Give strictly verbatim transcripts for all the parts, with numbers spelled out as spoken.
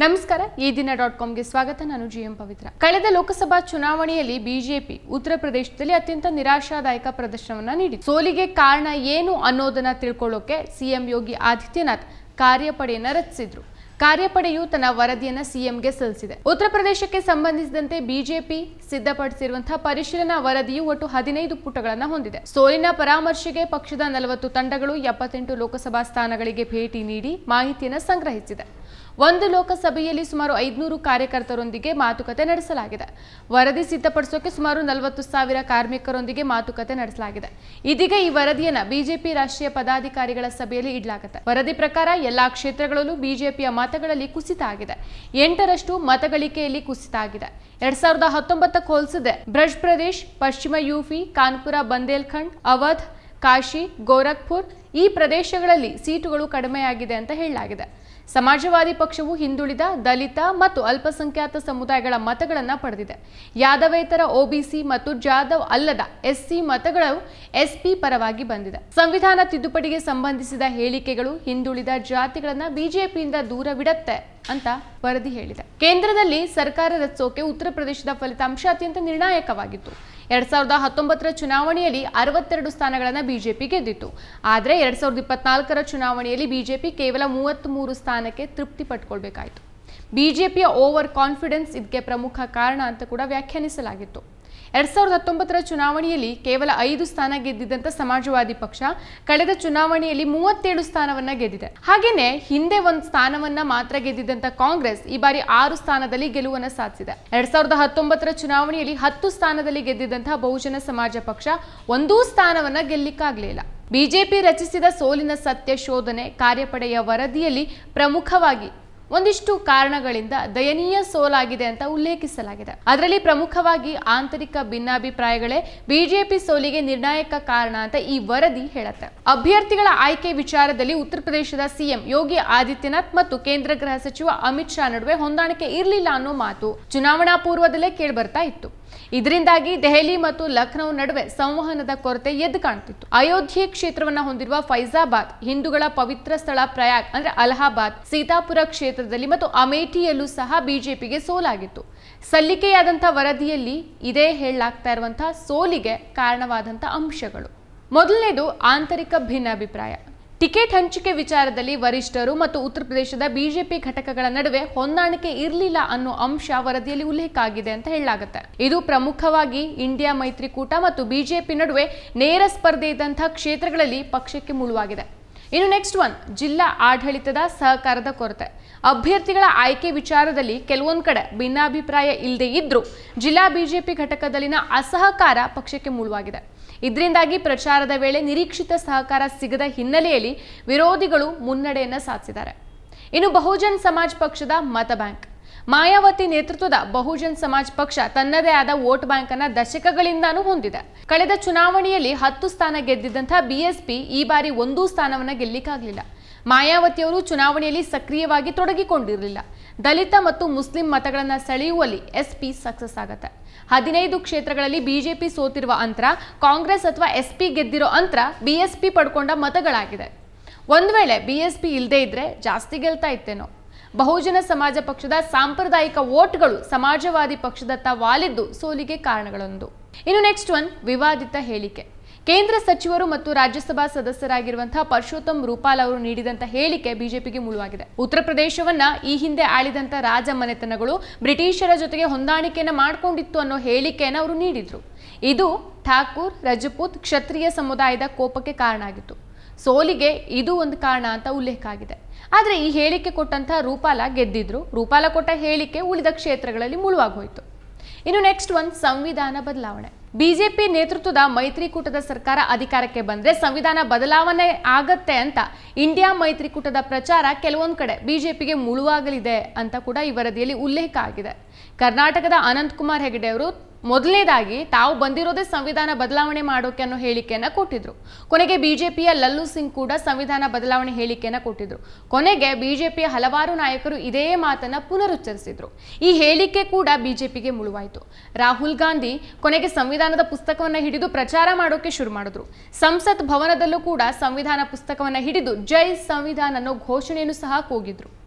ನಮಸ್ಕಾರ ಈ ದಿನ ಡಾಟ್ ಕಾಮ್ಗೆ ಸ್ವಾಗತ. ನಾನು ಜಿಎಂ ಪವಿತ್ರ. ಕಳೆದ ಲೋಕಸಭಾ ಚುನಾವಣೆಯಲ್ಲಿ ಬಿಜೆಪಿ ಉತ್ತರ ಪ್ರದೇಶದಲ್ಲಿ ಅತ್ಯಂತ ನಿರಾಶಾದಾಯಕ ಪ್ರದರ್ಶನವನ್ನ ನೀಡಿತು. ಸೋಲಿಗೆ ಕಾರಣ ಏನು ಅನ್ನೋದನ್ನ ತಿಳ್ಕೊಳ್ಳೋಕೆ ಸಿಎಂ ಯೋಗಿ ಆದಿತ್ಯನಾಥ್ ಕಾರ್ಯಪಡೆಯನ್ನ ರಚಿಸಿದ್ರು. ಕಾರ್ಯಪಡೆಯು ತನ್ನ ವರದಿಯನ್ನ ಸಿಎಂಗೆ ಸಲ್ಲಿಸಿದೆ. ಉತ್ತರ ಪ್ರದೇಶಕ್ಕೆ ಸಂಬಂಧಿಸಿದಂತೆ ಬಿಜೆಪಿ ಸಿದ್ಧಪಡಿಸಿರುವಂತಹ ಪರಿಶೀಲನಾ ವರದಿಯು ಒಟ್ಟು ಹದಿನೈದು ಪುಟಗಳನ್ನು ಹೊಂದಿದೆ. ಸೋಲಿನ ಪರಾಮರ್ಶೆಗೆ ಪಕ್ಷದ ನಲವತ್ತು ತಂಡಗಳು ಎಪ್ಪತ್ತೆಂಟು ಲೋಕಸಭಾ ಸ್ಥಾನಗಳಿಗೆ ಭೇಟಿ ನೀಡಿ ಮಾಹಿತಿಯನ್ನು ಸಂಗ್ರಹಿಸಿದೆ. ಒಂದು ಲೋಕಸಭೆಯಲ್ಲಿ ಸುಮಾರು ಐದುನೂರು ಕಾರ್ಯಕರ್ತರೊಂದಿಗೆ ಮಾತುಕತೆ ನಡೆಸಲಾಗಿದೆ. ವರದಿ ಸಿದ್ಧಪಡಿಸೋಕೆ ಸುಮಾರು ನಲವತ್ತು ಸಾವಿರ ಕಾರ್ಮಿಕರೊಂದಿಗೆ ಮಾತುಕತೆ ನಡೆಸಲಾಗಿದೆ. ಇದೀಗ ಈ ವರದಿಯನ್ನ ಬಿಜೆಪಿ ರಾಷ್ಟ್ರೀಯ ಪದಾಧಿಕಾರಿಗಳ ಸಭೆಯಲ್ಲಿ ಇಡಲಾಗುತ್ತೆ. ವರದಿ ಪ್ರಕಾರ ಎಲ್ಲಾ ಕ್ಷೇತ್ರಗಳಲ್ಲೂ ಬಿಜೆಪಿಯ ಮತಗಳಲ್ಲಿ ಕುಸಿತ ಆಗಿದೆ. ಎಂಟರಷ್ಟು ಮತಗಳಿಕೆಯಲ್ಲಿ ಕುಸಿತ ಆಗಿದೆ. ಎರಡ್ ಸಾವಿರದ ಹತ್ತೊಂಬತ್ತಕ್ಕೆ ಹೋಲಿಸಿದೆ ಬ್ರಜ್ ಪ್ರದೇಶ್, ಪಶ್ಚಿಮ ಯುಪಿ, ಕಾನ್ಪುರ, ಬಂದೇಲ್ಖಂಡ್, ಅವಧ್, ಕಾಶಿ, ಗೋರಖ್ಪುರ್ ಈ ಪ್ರದೇಶಗಳಲ್ಲಿ ಸೀಟುಗಳು ಕಡಿಮೆಯಾಗಿದೆ ಅಂತ ಹೇಳಲಾಗಿದೆ. ಸಮಾಜವಾದಿ ಪಕ್ಷವು ಹಿಂದುಳಿದ, ದಲಿತ ಮತ್ತು ಅಲ್ಪಸಂಖ್ಯಾತ ಸಮುದಾಯಗಳ ಮತಗಳನ್ನು ಪಡೆದಿದೆ. ಯಾದವೇತರ, ಒಬಿಸಿ ಮತ್ತು ಜಾಧವ್ ಅಲ್ಲದ ಎಸ್ಸಿ ಮತಗಳು ಎಸ್ಪಿ ಪರವಾಗಿ ಬಂದಿದೆ. ಸಂವಿಧಾನ ತಿದ್ದುಪಡಿಗೆ ಸಂಬಂಧಿಸಿದ ಹೇಳಿಕೆಗಳು ಹಿಂದುಳಿದ ಜಾತಿಗಳನ್ನ ಬಿಜೆಪಿಯಿಂದ ದೂರವಿಡುತ್ತೆ ಅಂತ ವರದಿ ಹೇಳಿದೆ. ಕೇಂದ್ರದಲ್ಲಿ ಸರ್ಕಾರ ರಚಿಸೋಕೆ ಉತ್ತರ ಪ್ರದೇಶದ ಫಲಿತಾಂಶ ಅತ್ಯಂತ ನಿರ್ಣಾಯಕವಾಗಿತ್ತು. ಎರಡ್ ಸಾವಿರದ ಹತ್ತೊಂಬತ್ತರ ಚುನಾವಣೆಯಲ್ಲಿ ಅರವತ್ತೆರಡು ಸ್ಥಾನಗಳನ್ನು ಬಿಜೆಪಿ ಗೆದ್ದಿತ್ತು. ಆದರೆ ಎರಡ್ ಸಾವಿರದ ಇಪ್ಪತ್ನಾಲ್ಕರ ಚುನಾವಣೆಯಲ್ಲಿ ಬಿಜೆಪಿ ಕೇವಲ ಮೂವತ್ತ್ ಮೂರು ಸ್ಥಾನಕ್ಕೆ ತೃಪ್ತಿ ಪಟ್ಕೊಳ್ಬೇಕಾಯಿತು. ಬಿಜೆಪಿಯ ಓವರ್ ಕಾನ್ಫಿಡೆನ್ಸ್ ಇದಕ್ಕೆ ಪ್ರಮುಖ ಕಾರಣ ಅಂತ ಕೂಡ ವ್ಯಾಖ್ಯಾನಿಸಲಾಗಿತ್ತು. ಎರಡ್ ಸಾವಿರದ ಹತ್ತೊಂಬತ್ತರ ಚುನಾವಣೆಯಲ್ಲಿ ಕೇವಲ ಐದು ಸ್ಥಾನ ಗೆದ್ದಿದ್ದಂತ ಸಮಾಜವಾದಿ ಪಕ್ಷ ಕಳೆದ ಚುನಾವಣೆಯಲ್ಲಿ ಮೂವತ್ತೇಳು ಸ್ಥಾನವನ್ನ ಗೆದ್ದಿದೆ. ಹಾಗೇನೆ ಹಿಂದೆ ಒಂದು ಸ್ಥಾನವನ್ನ ಮಾತ್ರ ಗೆದ್ದಿದ್ದಂತ ಕಾಂಗ್ರೆಸ್ ಈ ಬಾರಿ ಆರು ಸ್ಥಾನದಲ್ಲಿ ಗೆಲುವನ್ನ ಸಾಧಿಸಿದೆ. ಎರಡ್ ಸಾವಿರದ ಹತ್ತೊಂಬತ್ತರ ಚುನಾವಣೆಯಲ್ಲಿ ಹತ್ತು ಸ್ಥಾನದಲ್ಲಿ ಗೆದ್ದಿದ್ದಂತಹ ಬಹುಜನ ಸಮಾಜ ಪಕ್ಷ ಒಂದೂ ಸ್ಥಾನವನ್ನ ಗೆಲ್ಲಿಕ್ಕಾಗಲಿಲ್ಲ. ಬಿಜೆಪಿ ರಚಿಸಿದ ಸೋಲಿನ ಸತ್ಯ ಶೋಧನೆ ಕಾರ್ಯಪಡೆಯ ವರದಿಯಲ್ಲಿ ಪ್ರಮುಖವಾಗಿ ಒಂದಿಷ್ಟು ಕಾರಣಗಳಿಂದ ದಯನೀಯ ಸೋಲಾಗಿದೆ ಅಂತ ಉಲ್ಲೇಖಿಸಲಾಗಿದೆ. ಅದರಲ್ಲಿ ಪ್ರಮುಖವಾಗಿ ಆಂತರಿಕ ಭಿನ್ನಾಭಿಪ್ರಾಯಗಳೇ ಬಿಜೆಪಿ ಸೋಲಿಗೆ ನಿರ್ಣಾಯಕ ಕಾರಣ ಅಂತ ಈ ವರದಿ ಹೇಳುತ್ತೆ. ಅಭ್ಯರ್ಥಿಗಳ ಆಯ್ಕೆ ವಿಚಾರದಲ್ಲಿ ಉತ್ತರ ಪ್ರದೇಶದ ಸಿಎಂ ಯೋಗಿ ಆದಿತ್ಯನಾಥ್ ಮತ್ತು ಕೇಂದ್ರ ಗೃಹ ಸಚಿವ ಅಮಿತ್ ಶಾ ನಡುವೆ ಹೊಂದಾಣಿಕೆ ಇರಲಿಲ್ಲ ಅನ್ನೋ ಮಾತು ಚುನಾವಣಾ ಪೂರ್ವದಲ್ಲೇ ಕೇಳಿಬರ್ತಾ ಇತ್ತು. ಇದರಿಂದಾಗಿ ದೆಹಲಿ ಮತ್ತು ಲಖನೌ ನಡುವೆ ಸಂವಹನದ ಕೊರತೆ ಎದ್ದು ಕಾಣ್ತಿತ್ತು. ಅಯೋಧ್ಯೆ ಕ್ಷೇತ್ರವನ್ನ ಹೊಂದಿರುವ ಫೈಜಾಬಾದ್, ಹಿಂದೂಗಳ ಪವಿತ್ರ ಸ್ಥಳ ಪ್ರಯಾಗ್ ಅಂದ್ರೆ ಅಲಹಾಬಾದ್, ಸೀತಾಪುರ ಕ್ಷೇತ್ರದಲ್ಲಿ ಮತ್ತು ಅಮೇಠಿಯಲ್ಲೂ ಸಹ ಬಿಜೆಪಿಗೆ ಸೋಲಾಗಿತ್ತು. ಸಲ್ಲಿಕೆಯಾದಂತಹ ವರದಿಯಲ್ಲಿ ಇದೇ ಹೇಳಲಾಗ್ತಾ ಇರುವಂತಹ ಸೋಲಿಗೆ ಕಾರಣವಾದಂಥ ಅಂಶಗಳು. ಮೊದಲನೇದು ಆಂತರಿಕ ಭಿನ್ನಾಭಿಪ್ರಾಯ. ಟಿಕೆಟ್ ಹಂಚಿಕೆ ವಿಚಾರದಲ್ಲಿ ವರಿಷ್ಠರು ಮತ್ತು ಉತ್ತರ ಪ್ರದೇಶದ ಬಿಜೆಪಿ ಘಟಕಗಳ ನಡುವೆ ಹೊಂದಾಣಿಕೆ ಇರಲಿಲ್ಲ ಅನ್ನೋ ಅಂಶ ವರದಿಯಲ್ಲಿ ಉಲ್ಲೇಖ ಆಗಿದೆ ಅಂತ ಹೇಳಲಾಗುತ್ತೆ. ಇದು ಪ್ರಮುಖವಾಗಿ ಇಂಡಿಯಾ ಮೈತ್ರಿಕೂಟ ಮತ್ತು ಬಿಜೆಪಿ ನಡುವೆ ನೇರ ಸ್ಪರ್ಧೆ ಇದ್ದಂತಹ ಕ್ಷೇತ್ರಗಳಲ್ಲಿ ಪಕ್ಷಕ್ಕೆ ಮುಳುವಾಗಿದೆ. ಇನ್ನು ನೆಕ್ಸ್ಟ್ ಒನ್ ಜಿಲ್ಲಾ ಆಡಳಿತದ ಸಹಕಾರದ ಕೊರತೆ. ಅಭ್ಯರ್ಥಿಗಳ ಆಯ್ಕೆ ವಿಚಾರದಲ್ಲಿ ಕೆಲವೊಂದು ಕಡೆ ಭಿನ್ನಾಭಿಪ್ರಾಯ ಇಲ್ಲದೆ ಇದ್ರೂ ಜಿಲ್ಲಾ ಬಿಜೆಪಿ ಘಟಕದಲ್ಲಿನ ಅಸಹಕಾರ ಪಕ್ಷಕ್ಕೆ ಮುಳುವಾಗಿದೆ. ಇದರಿಂದಾಗಿ ಪ್ರಚಾರದ ವೇಳೆ ನಿರೀಕ್ಷಿತ ಸಹಕಾರ ಸಿಗದ ಹಿನ್ನೆಲೆಯಲ್ಲಿ ವಿರೋಧಿಗಳು ಮುನ್ನಡೆಯನ್ನ ಸಾಧಿಸಿದ್ದಾರೆ. ಇನ್ನು ಬಹುಜನ್ ಸಮಾಜ್ ಪಕ್ಷದ ಮತ ಬ್ಯಾಂಕ್. ಮಾಯಾವತಿ ನೇತೃತ್ವದ ಬಹುಜನ್ ಸಮಾಜ್ ಪಕ್ಷ ತನ್ನದೇ ಆದ ವೋಟ್ ಬ್ಯಾಂಕ್ ಅನ್ನ ದಶಕಗಳಿಂದಾನೂ ಹೊಂದಿದೆ. ಕಳೆದ ಚುನಾವಣೆಯಲ್ಲಿ ಹತ್ತು ಸ್ಥಾನ ಗೆದ್ದಿದ್ದಂತಹ ಬಿಎಸ್ಪಿ ಈ ಬಾರಿ ಒಂದೂ ಸ್ಥಾನವನ್ನ ಗೆಲ್ಲಿಕ್ಕಾಗಲಿಲ್ಲ. ಮಾಯಾವತಿಯವರು ಚುನಾವಣೆಯಲ್ಲಿ ಸಕ್ರಿಯವಾಗಿ ತೊಡಗಿಕೊಂಡಿರಲಿಲ್ಲ. ದಲಿತ ಮತ್ತು ಮುಸ್ಲಿಂ ಮತಗಳನ್ನ ಸೆಳೆಯುವಲ್ಲಿ ಎಸ್ಪಿ ಸಕ್ಸಸ್ ಆಗುತ್ತೆ. ಹದಿನೈದು ಕ್ಷೇತ್ರಗಳಲ್ಲಿ ಬಿಜೆಪಿ ಸೋತಿರುವ ಅಂತರ ಕಾಂಗ್ರೆಸ್ ಅಥವಾ ಎಸ್ಪಿ ಗೆದ್ದಿರೋ ಅಂತರ ಬಿಎಸ್ಪಿ ಪಡ್ಕೊಂಡ ಮತಗಳಾಗಿದೆ. ಒಂದ್ ವೇಳೆ ಬಿಎಸ್ಪಿ ಇಲ್ಲದೆ ಇದ್ರೆ ಜಾಸ್ತಿ ಗೆಲ್ತಾ ಇತ್ತೇನೋ. ಬಹುಜನ ಸಮಾಜ ಪಕ್ಷದ ಸಾಂಪ್ರದಾಯಿಕ ವೋಟ್ಗಳು ಸಮಾಜವಾದಿ ಪಕ್ಷದತ್ತ ವಾಲಿದ್ದು ಸೋಲಿಗೆ ಕಾರಣಗಳೊಂದು. ಇನ್ನು ನೆಕ್ಸ್ಟ್ ಒನ್ ವಿವಾದಿತ ಹೇಳಿಕೆ. ಕೇಂದ್ರ ಸಚಿವರು ಮತ್ತು ರಾಜ್ಯಸಭಾ ಸದಸ್ಯರಾಗಿರುವಂತಹ ಪರಶೋತ್ತಮ್ ರೂಪಾಲ್ ಅವರು ನೀಡಿದಂತ ಹೇಳಿಕೆ ಬಿಜೆಪಿಗೆ ಮುಳುವಾಗಿದೆ. ಉತ್ತರ ಪ್ರದೇಶವನ್ನ ಈ ಹಿಂದೆ ಆಳಿದಂತ ರಾಜ ಮನೆತನಗಳು ಬ್ರಿಟಿಷರ ಜೊತೆಗೆ ಹೊಂದಾಣಿಕೆಯನ್ನ ಮಾಡ್ಕೊಂಡಿತ್ತು ಅನ್ನೋ ಹೇಳಿಕೆಯನ್ನು ಅವರು ನೀಡಿದ್ರು. ಇದು ಠಾಕೂರ್, ರಜಪೂತ್, ಕ್ಷತ್ರಿಯ ಸಮುದಾಯದ ಕೋಪಕ್ಕೆ ಕಾರಣ ಆಗಿತ್ತು. ಸೋಲಿಗೆ ಇದು ಒಂದು ಕಾರಣ ಅಂತ ಉಲ್ಲೇಖ ಆಗಿದೆ. ಆದ್ರೆ ಈ ಹೇಳಿಕೆ ಕೊಟ್ಟಂತಹ ರೂಪಾಲ ಗೆದ್ದಿದ್ರು. ರೂಪಾಲ ಕೊಟ್ಟ ಹೇಳಿಕೆ ಉಳಿದ ಕ್ಷೇತ್ರಗಳಲ್ಲಿ ಮುಳುವಾಗೋಯ್ತು. ಇನ್ನು ನೆಕ್ಸ್ಟ್ ಒನ್ ಸಂವಿಧಾನ ಬದಲಾವಣೆ. ಬಿಜೆಪಿ ನೇತೃತ್ವದ ಮೈತ್ರಿಕೂಟದ ಸರ್ಕಾರ ಅಧಿಕಾರಕ್ಕೆ ಬಂದ್ರೆ ಸಂವಿಧಾನ ಬದಲಾವಣೆ ಆಗತ್ತೆ ಅಂತ ಇಂಡಿಯಾ ಮೈತ್ರಿಕೂಟದ ಪ್ರಚಾರ ಕೆಲವೊಂದು ಕಡೆ ಬಿಜೆಪಿಗೆ ಮುಳುವಾಗಲಿದೆ ಅಂತ ಕೂಡ ಈ ವರದಿಯಲ್ಲಿ ಉಲ್ಲೇಖ ಆಗಿದೆ. ಕರ್ನಾಟಕದ ಅನಂತ್ ಕುಮಾರ್ ಹೆಗಡೆ ಅವರು ಮೊದಲನೇದಾಗಿ ತಾವು ಬಂದಿರೋದೇ ಸಂವಿಧಾನ ಬದಲಾವಣೆ ಮಾಡೋಕೆ ಅನ್ನೋ ಹೇಳಿಕೆಯನ್ನ ಕೊಟ್ಟಿದ್ರು. ಕೊನೆಗೆ ಬಿಜೆಪಿಯ ಲಲ್ಲು ಸಿಂಗ್ ಕೂಡ ಸಂವಿಧಾನ ಬದಲಾವಣೆ ಹೇಳಿಕೆಯನ್ನ ಕೊಟ್ಟಿದ್ರು. ಕೊನೆಗೆ ಬಿಜೆಪಿಯ ಹಲವಾರು ನಾಯಕರು ಇದೇ ಮಾತನ್ನ ಪುನರುಚ್ಚರಿಸಿದ್ರು. ಈ ಹೇಳಿಕೆ ಕೂಡ ಬಿಜೆಪಿಗೆ ಮುಳುವಾಯಿತು. ರಾಹುಲ್ ಗಾಂಧಿ ಕೊನೆಗೆ ಸಂವಿಧಾನದ ಪುಸ್ತಕವನ್ನ ಹಿಡಿದು ಪ್ರಚಾರ ಮಾಡೋಕೆ ಶುರು ಮಾಡಿದ್ರು. ಸಂಸತ್ ಭವನದಲ್ಲೂ ಕೂಡ ಸಂವಿಧಾನ ಪುಸ್ತಕವನ್ನ ಹಿಡಿದು ಜೈ ಸಂವಿಧಾನ ಅನ್ನೋ ಘೋಷಣೆಯನ್ನು ಸಹ ಕೂಗಿದ್ರು.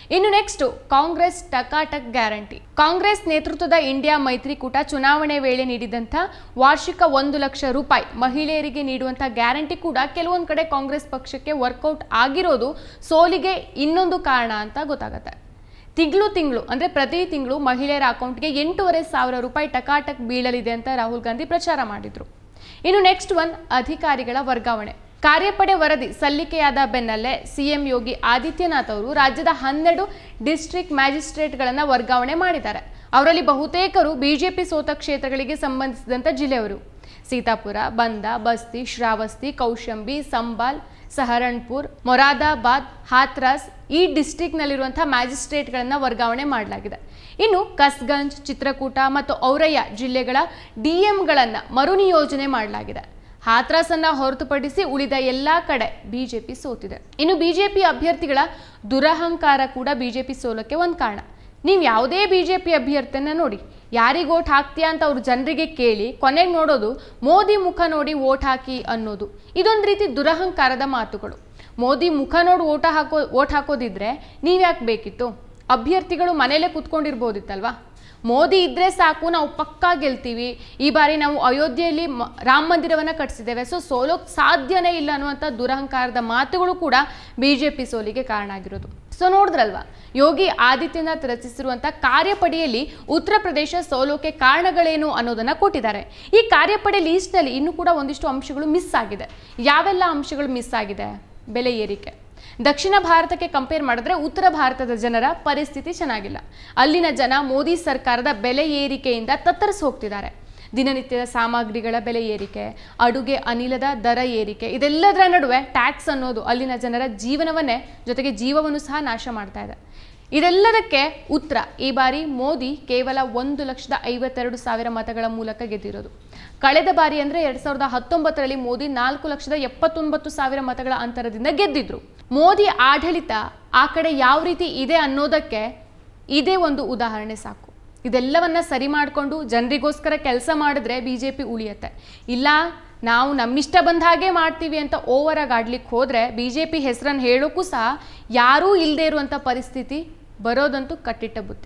ಇನ್ನು ನೆಕ್ಸ್ಟ್ ಕಾಂಗ್ರೆಸ್ ಟಕಾಟಕ್ ಗ್ಯಾರಂಟಿ. ಕಾಂಗ್ರೆಸ್ ನೇತೃತ್ವದ ಇಂಡಿಯಾ ಮೈತ್ರಿಕೂಟ ಚುನಾವಣೆ ವೇಳೆ ನೀಡಿದಂಥ ವಾರ್ಷಿಕ ಒಂದು ಲಕ್ಷ ರೂಪಾಯಿ ಮಹಿಳೆಯರಿಗೆ ನೀಡುವಂಥ ಗ್ಯಾರಂಟಿ ಕೂಡ ಕೆಲವೊಂದು ಕಡೆ ಕಾಂಗ್ರೆಸ್ ಪಕ್ಷಕ್ಕೆ ವರ್ಕೌಟ್ ಆಗಿರೋದು ಸೋಲಿಗೆ ಇನ್ನೊಂದು ಕಾರಣ ಅಂತ ಗೊತ್ತಾಗುತ್ತೆ. ತಿಂಗಳು ತಿಂಗಳು ಅಂದರೆ ಪ್ರತಿ ತಿಂಗಳು ಮಹಿಳೆಯರ ಅಕೌಂಟ್ಗೆ ಎಂಟೂವರೆ ಸಾವಿರ ರೂಪಾಯಿ ಟಕಾಟಕ್ ಬೀಳಲಿದೆ ಅಂತ ರಾಹುಲ್ ಗಾಂಧಿ ಪ್ರಚಾರ ಮಾಡಿದ್ರು. ಇನ್ನು ನೆಕ್ಸ್ಟ್ ಒನ್ ಅಧಿಕಾರಿಗಳ ವರ್ಗಾವಣೆ. ಕಾರ್ಯಪಡೆ ವರದಿ ಸಲ್ಲಿಕೆಯಾದ ಬೆನ್ನಲ್ಲೇ ಸಿಎಂ ಯೋಗಿ ಆದಿತ್ಯನಾಥ್ ಅವರು ರಾಜ್ಯದ ಹನ್ನೆರಡು ಡಿಸ್ಟ್ರಿಕ್ಟ್ ಮ್ಯಾಜಿಸ್ಟ್ರೇಟ್ಗಳನ್ನು ವರ್ಗಾವಣೆ ಮಾಡಿದ್ದಾರೆ. ಅವರಲ್ಲಿ ಬಹುತೇಕರು ಬಿಜೆಪಿ ಸೋತ ಕ್ಷೇತ್ರಗಳಿಗೆ ಸಂಬಂಧಿಸಿದಂಥ ಜಿಲ್ಲೆಯವರು. ಸೀತಾಪುರ, ಬಂದ, ಬಸ್ತಿ, ಶ್ರಾವಸ್ತಿ, ಕೌಶಂಬಿ, ಸಂಬಾಲ್, ಸಹರನ್ಪುರ್, ಮೊರಾದಾಬಾದ್, ಹಾಥ್ರಾಸ್ ಈ ಡಿಸ್ಟ್ರಿಕ್ಟ್ನಲ್ಲಿರುವಂಥ ಮ್ಯಾಜಿಸ್ಟ್ರೇಟ್ಗಳನ್ನು ವರ್ಗಾವಣೆ ಮಾಡಲಾಗಿದೆ. ಇನ್ನು ಕಸ್ಗಂಜ್, ಚಿತ್ರಕೂಟ ಮತ್ತು ಔರಯ್ಯ ಜಿಲ್ಲೆಗಳ ಡಿ ಎಂಗಳನ್ನು ಮರುನಿಯೋಜನೆ ಮಾಡಲಾಗಿದೆ. ಹಾಥ್ರಾಸನ್ನು ಹೊರತುಪಡಿಸಿ ಉಳಿದ ಎಲ್ಲ ಕಡೆ ಬಿಜೆಪಿ ಸೋತಿದೆ. ಇನ್ನು ಬಿಜೆಪಿ ಅಭ್ಯರ್ಥಿಗಳ ದುರಹಂಕಾರ ಕೂಡ ಬಿಜೆಪಿ ಸೋಲಕ್ಕೆ ಒಂದು ಕಾರಣ. ನೀವು ಯಾವುದೇ ಬಿಜೆಪಿ ಅಭ್ಯರ್ಥಿಯನ್ನ ನೋಡಿ, ಯಾರಿಗೆ ಓಟ್ ಹಾಕ್ತೀಯಾ ಅಂತ ಅವ್ರ ಜನರಿಗೆ ಕೇಳಿ ಕೊನೆಗೆ ನೋಡೋದು ಮೋದಿ ಮುಖ ನೋಡಿ ಓಟ್ ಹಾಕಿ ಅನ್ನೋದು. ಇದೊಂದು ರೀತಿ ದುರಹಂಕಾರದ ಮಾತುಗಳು. ಮೋದಿ ಮುಖ ನೋಡಿ ಓಟ ಹಾಕೋ ಓಟ್ ಹಾಕೋದಿದ್ರೆ ನೀವ್ಯಾಕೆ ಬೇಕಿತ್ತು? ಅಭ್ಯರ್ಥಿಗಳು ಮನೇಲೆ ಕೂತ್ಕೊಂಡಿರ್ಬೋದಿತ್ತಲ್ವಾ? ಮೋದಿ ಇದ್ರೆ ಸಾಕು, ನಾವು ಪಕ್ಕಾ ಗೆಲ್ತೀವಿ, ಈ ಬಾರಿ ನಾವು ಅಯೋಧ್ಯೆಯಲ್ಲಿ ರಾಮ ಮಂದಿರವನ್ನು ಕಟ್ಟಿಸಿದ್ದೇವೆ, ಸೊ ಸೋಲೋಕ್ ಸಾಧ್ಯನೇ ಇಲ್ಲ ಅನ್ನುವಂಥ ದುರಹಂಕಾರದ ಮಾತುಗಳು ಕೂಡ ಬಿಜೆಪಿ ಸೋಲಿಗೆ ಕಾರಣ ಆಗಿರೋದು. ಸೊ ನೋಡಿದ್ರಲ್ವಾ, ಯೋಗಿ ಆದಿತ್ಯನಾಥ್ ರಚಿಸಿರುವಂಥ ಕಾರ್ಯಪಡೆಯಲ್ಲಿ ಉತ್ತರ ಪ್ರದೇಶ ಸೋಲೋಕೆ ಕಾರಣಗಳೇನು ಅನ್ನೋದನ್ನ ಕೊಟ್ಟಿದ್ದಾರೆ. ಈ ಕಾರ್ಯಪಡೆ ಲೀಸ್ಟ್ನಲ್ಲಿ ಇನ್ನೂ ಕೂಡ ಒಂದಿಷ್ಟು ಅಂಶಗಳು ಮಿಸ್ ಆಗಿದೆ. ಯಾವೆಲ್ಲ ಅಂಶಗಳು ಮಿಸ್ ಆಗಿದೆ? ಬೆಲೆ ಏರಿಕೆ. ದಕ್ಷಿಣ ಭಾರತಕ್ಕೆ ಕಂಪೇರ್ ಮಾಡಿದ್ರೆ ಉತ್ತರ ಭಾರತದ ಜನರ ಪರಿಸ್ಥಿತಿ ಚೆನ್ನಾಗಿಲ್ಲ. ಅಲ್ಲಿನ ಜನ ಮೋದಿ ಸರ್ಕಾರದ ಬೆಲೆ ಏರಿಕೆಯಿಂದ ತತ್ತರಿಸಿ ಹೋಗ್ತಿದ್ದಾರೆ. ದಿನನಿತ್ಯದ ಸಾಮಗ್ರಿಗಳ ಬೆಲೆ ಏರಿಕೆ, ಅಡುಗೆ ಅನಿಲದ ದರ ಏರಿಕೆ, ಇದೆಲ್ಲದರ ನಡುವೆ ಟ್ಯಾಕ್ಸ್ ಅನ್ನೋದು ಅಲ್ಲಿನ ಜನರ ಜೀವನವನ್ನೇ ಜೊತೆಗೆ ಜೀವವನ್ನು ಸಹ ನಾಶ ಮಾಡ್ತಾ ಇದೆ. ಇದೆಲ್ಲದಕ್ಕೆ ಉತ್ತರ ಈ ಬಾರಿ ಮೋದಿ ಕೇವಲ ಒಂದು ಲಕ್ಷದ ಐವತ್ತೆರಡು ಸಾವಿರ ಮತಗಳ ಮೂಲಕ ಗೆದ್ದಿರೋದು. ಕಳೆದ ಬಾರಿ ಅಂದರೆ ಎರಡ್ ಸಾವಿರದ ಹತ್ತೊಂಬತ್ತರಲ್ಲಿ ಮೋದಿ ನಾಲ್ಕು ಲಕ್ಷದ ಎಪ್ಪತ್ತೊಂಬತ್ತು ಸಾವಿರ ಮತಗಳ ಅಂತರದಿಂದ ಗೆದ್ದಿದ್ರು. ಮೋದಿ ಆಡಳಿತ ಆ ಕಡೆ ಯಾವ ರೀತಿ ಇದೆ ಅನ್ನೋದಕ್ಕೆ ಇದೇ ಒಂದು ಉದಾಹರಣೆ ಸಾಕು. ಇದೆಲ್ಲವನ್ನ ಸರಿ ಮಾಡಿಕೊಂಡು ಜನರಿಗೋಸ್ಕರ ಕೆಲಸ ಮಾಡಿದ್ರೆ ಬಿಜೆಪಿ ಉಳಿಯುತ್ತೆ. ಇಲ್ಲ ನಾವು ನಮ್ಮಿಷ್ಟ ಬಂದ ಹಾಗೆ ಮಾಡ್ತೀವಿ ಅಂತ ಓವರ್ ಆಗಿ ಆಡ್ಲಿಕ್ಕೆ ಹೋದ್ರೆ ಬಿಜೆಪಿ ಹೆಸರನ್ನು ಹೇಳೋಕ್ಕೂ ಸಹ ಯಾರೂ ಇಲ್ಲದೆ ಇರುವಂಥ ಪರಿಸ್ಥಿತಿ ಬರೋದಂತೂ ಕಟ್ಟಿಟ್ಟ ಬುತ್ತಿ.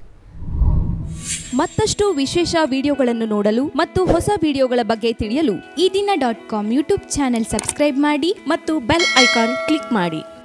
ಮತ್ತಷ್ಟು ವಿಶೇಷ ವಿಡಿಯೋಗಳನ್ನು ನೋಡಲು ಮತ್ತು ಹೊಸ ವಿಡಿಯೋಗಳ ಬಗ್ಗೆ ತಿಳಿಯಲು ಈ ದಿನ dot com YouTube channel subscribe ಮಾಡಿ ಮತ್ತು ಬೆಲ್ ಐಕಾನ್ ಕ್ಲಿಕ್ ಮಾಡಿ.